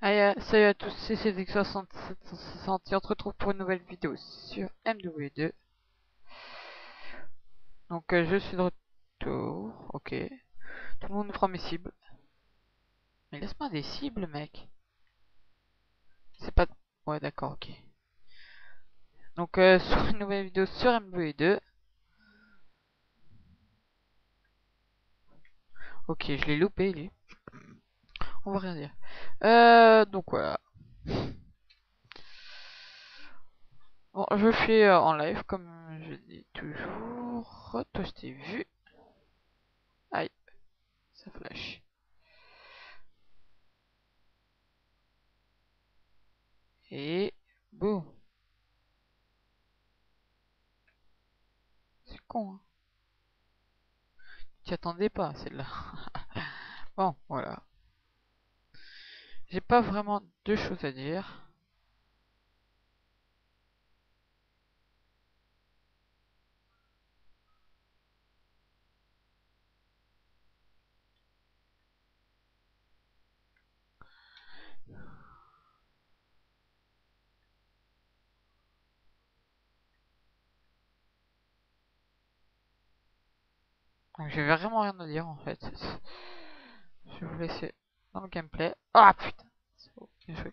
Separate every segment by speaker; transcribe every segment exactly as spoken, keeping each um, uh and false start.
Speaker 1: Allez, euh, salut à tous, c'est C D X soixante-sept cent soixante et on se retrouve pour une nouvelle vidéo sur M W deux. Donc euh, je suis de retour, ok. Tout le monde prend mes cibles. Mais laisse-moi des cibles, mec. C'est pas... Ouais, d'accord, ok. Donc euh, sur une nouvelle vidéo sur M W deux. Ok, je l'ai loupé, lui. On va rien dire. Euh, donc voilà. Bon, je fais euh, en live, comme je dis toujours. Toi, je t'ai vu. Aïe, ça flash. Et... Boum. C'est con, hein. T'y attendais pas, celle-là. Bon, voilà. J'ai pas vraiment deux choses à dire. Donc j'ai vraiment rien à dire en fait. Je vais vous laisser dans le gameplay. Ah putain, c'est bon, bien joué.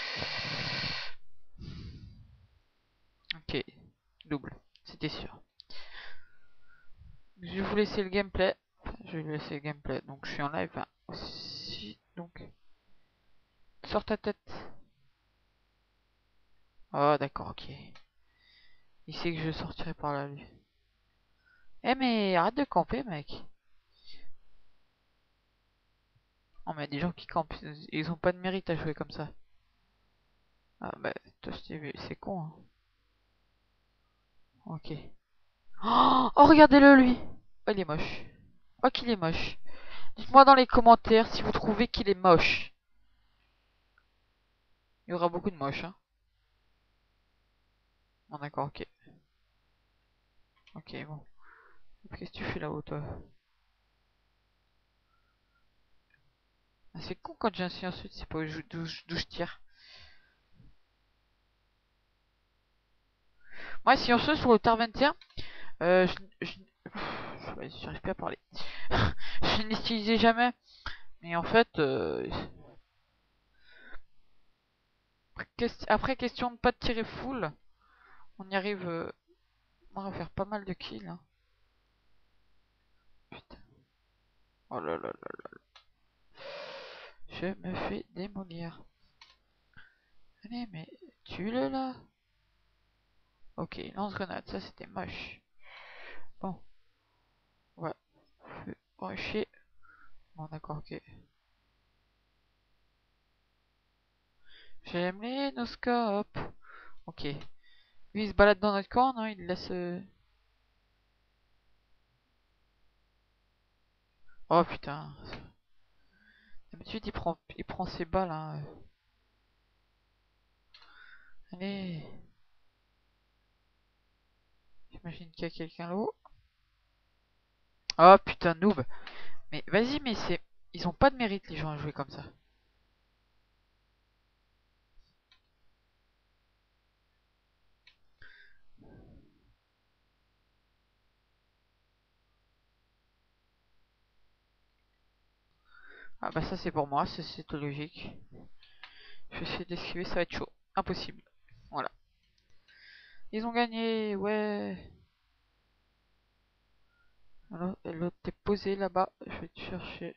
Speaker 1: Ok, double, c'était sûr. Je vais vous laisser le gameplay. Enfin, je vais vous laisser le gameplay. Donc je suis en live hein, aussi. Donc, sors ta tête. Oh d'accord, ok. Il sait que je sortirai par là lui. Eh mais arrête de camper mec. Oh mais des gens qui campent, ils ont pas de mérite à jouer comme ça. Ah bah toi je t'ai vu, c'est con hein. Ok. Oh, oh regardez-le lui. Oh il est moche. Oh qu'il est moche. Dites-moi dans les commentaires si vous trouvez qu'il est moche. Il y aura beaucoup de moches hein. Bon d'accord, ok. Ok bon. Qu'est-ce que tu fais là-haut toi? Ah, c'est con quand j'ai un silencieux, c'est pas d'où je tire. Moi silencieux sur le Tar vingt et un, euh, je, je, j'arrive plus à parler. Je n'utilisais jamais. Mais en fait, euh, après question de pas de tirer full, on y arrive, euh, on va faire pas mal de kills. Hein. Putain. Oh là là là là. Je me fais démolir. Allez, mais tue-le là. Ok, lance-grenade, ça c'était moche. Bon, on va rusher. Bon, d'accord, ok. J'aime les noscopes. Ok. Lui il se balade dans notre camp, non? Il laisse. Euh... Oh putain. D'habitude il prend, il prend ses balles. Hein. Allez. J'imagine qu'il y a quelqu'un là-haut. Oh putain, noob. Mais vas-y, mais c'est. Ils ont pas de mérite les gens à jouer comme ça. Ah bah ça c'est pour moi, c'est logique. Je vais essayer d'esquiver, ça va être chaud. Impossible. Voilà. Ils ont gagné, ouais. Alors, l'autre t'es posé là-bas. Je vais te chercher.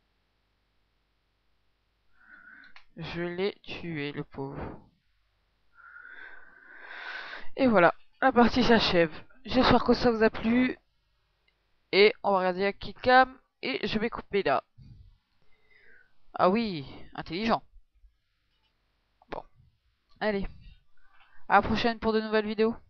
Speaker 1: Je l'ai tué, le pauvre. Et voilà, la partie s'achève. J'espère que ça vous a plu. Et on va regarder la killcam. Et je vais couper là. Ah oui, intelligent. Bon, allez. À la prochaine pour de nouvelles vidéos.